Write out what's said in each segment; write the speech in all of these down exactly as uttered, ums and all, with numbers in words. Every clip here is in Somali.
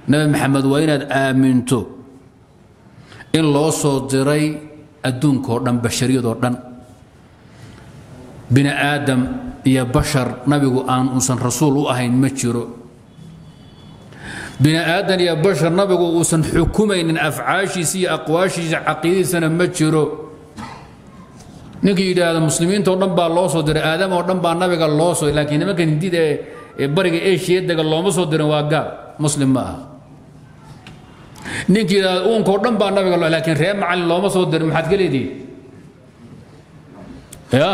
nabi maxamed waa inaad aaminto in loo soo diray adduunka oo dhan bashariyad oo dhan bini aadam iyo bashar nabigu aan uusan rasuul u ahayn ma jiro bini aadam iyo bashar nabigu uusan xukumaynin afcaashiisa iyo aqwaashiisa caqiidadiisana ma jiro ninkii yidhaahda muslimiinta oo dhan baa loo soo diray aadam oo dhan baa nabiga loo soo laakiin nimanka hindida ee bariga eeshiya dega looma soo dirin waa gaal muslim ma aha ninkii yidhaahda uunka oo dhan baa nabiga loo laakiin reer macallin looma soo dirin maxaad ka leedihiin ya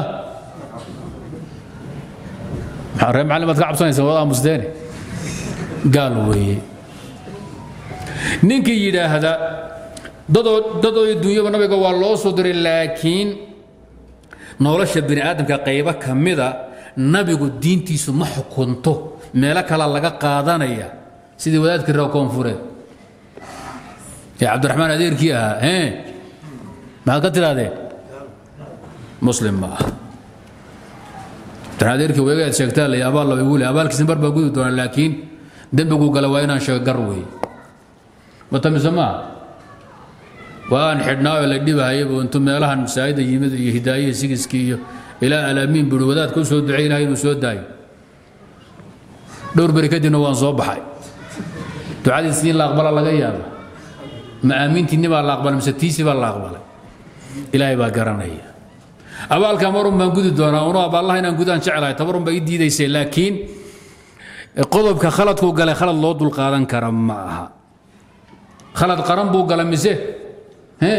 maxaa reer macallin baad ka cabsanaysaa wadaa musdeene gaal weeye ninkii yidhaahda dadoo dadoo dunyaba nabiga waa loo soo diray laakiin nolosha bini aadamka qaybo ka mida nabigu diintiisu ma xukunto meelo kale laga qaadanaya sidii wadaadkii reer koonfureed ee cabdiraxmaan adeerkii ahaa hee maxaad ka tidhaahdeen muslim ma aha cabdiraxmaan adeerkii weegaad sheegtaa lay abaal laba igu le abaalkiisa bar baa gudi doona laakiin dembiguu gala waa inaan sheego gar weeye matamise maaha waan xidhnaa oo la dhibahayaba intuu meelahan masaajida yimid iyo hidaayihi sigiskii iyo ilaa alaamiin buri wadaadka u soo ducaynahay inuu soo daayo dhowr beri kadibna waan soo baxay ducadiisii in la aqbala laga yaaba ma aamintiinni baa la aqbalay mise tiisi baa la aqbalay ilaahay baa garanaya abaalka marun baan gudi doonaa unu abaallaha inaan gudaan jeclahay tabarun baa ii diidaysay laakiin qodobka khaladkuu galay khalad loo dulqaadan kara ma aha khalad qaran buu galay mise هي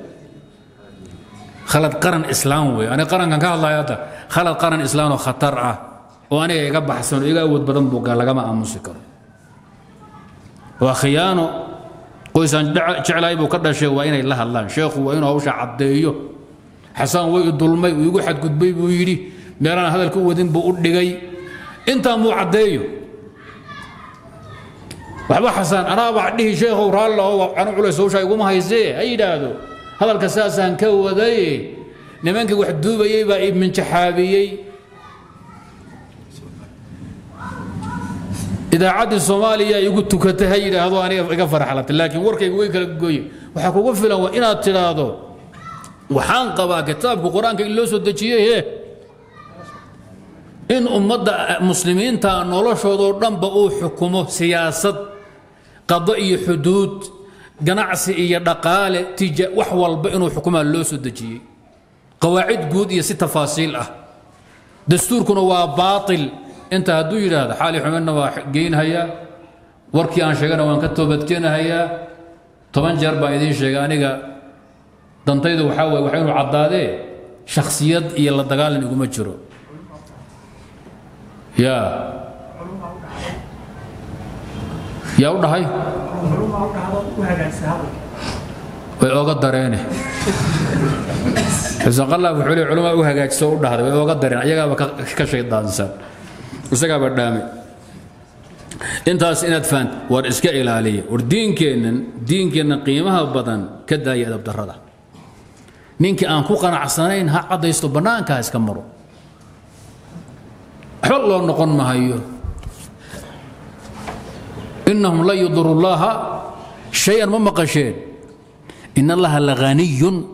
خلط قرن اسلام وي انا قرن كان كهلا هذا خلط قرن اسلام وخطر اه وانا ايغا بحسن ايغا ود بدن بو لغا ما امسي كرو وخيانه قويسان جعلاي بو كدشي وا اني لا هدلان شيخو وا انو هوشا عديو حسن وي دولمي ويغو خد غدبي بو يري ميران هدلك ودين بو دغاي انت مو عديو waxba xasan ana wax dhihi sheekhu raallo anu culays oo shay ugu mahaysay ay yiraahdo hadalka saasan ka waday nimankii wax duubayay baa ibn jahaabiyay idaacada Soomaaliya igu tukatay hay yiraahdo aniga iga farxalad laakiin warkaygu way kala gooyay waxa kugu filan waa inaad tiraahdo waxaan qabaa kitaabka quraanka in loo soo dajiyay in ummadda muslimiinta noloshooda dhanba uu xukumo siyaasad قضاء حدود جناعسي إيا دقالة تيجا وحوال بإنو حكومة لو سودجي قواعد جود يا ست تفاصيل أه دستور كنا باطل أنت هدو هذا حالي حملنا جين هيا وركي عن شجرة وان كتبت كنا هيا طبعا جربا يدين شجاني جا دنتيد وحاول وحين عضاده شخصيات يلا دقال نقوم تجرو يا يا ولد هاي ويوغا درينه حسن الله وحولي علماء وهاجاج سو دهده ويوغا درين ايغا ka shaydaansan isaga badhaami intaas inaad faant war iska ilaaliye war diinkeenan diinkeenan qiimaha badan ka daayay adab darada ninki aan ku qanacsanayn ha cadaysto banaanka iska maro xol loo noqon mahayo إنهم لا يضر الله شيئا ما مقشين إن الله لغني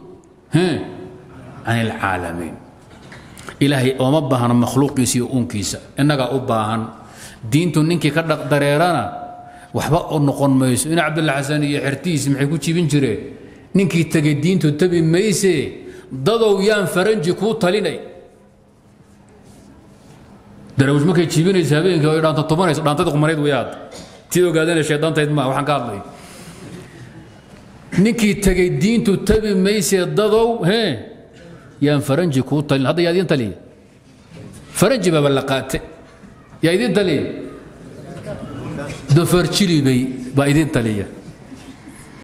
عن العالمين إلهي وما بهنا مخلوق يسيئون كيسا إنك أباهن دينتو نينكي كدق دريرانا وحبا نقون ميسو إن عبد الله حسن يحرتيس محيكو تشيبين جري نينكي تجي دينتو تبي ميسي ضدو يان فرنجي كو تليني دروج مكي تشيبين يسابين كو يران تطمانيس ران تدق مريض وياد تيو قادين الشيطان تيد ما وحن قال لي نيكي تجي دينتو تبي ميسي ضدو هي يان فرنجي كو تلين هذا يا دين تلي فرنجي باب اللقات يا دين تلي دفر تشيلي بي با دين تلي